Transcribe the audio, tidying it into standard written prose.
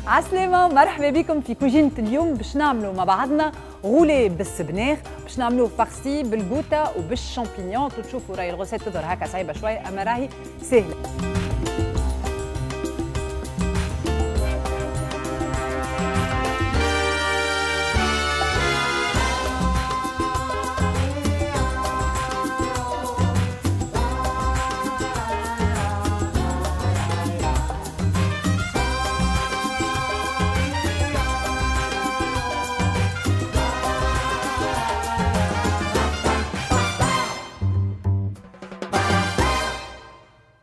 عسلامة، مرحبا بكم في كوجينة اليوم. باش نعملوا مع بعضنا غولي بالسبناخ، باش نعملوه فارسي بالجوتا وبالشامبينيون. تشوفوا راهي الغوسيت تظهر هكا صعيبة شوية، أما راهي سهلة.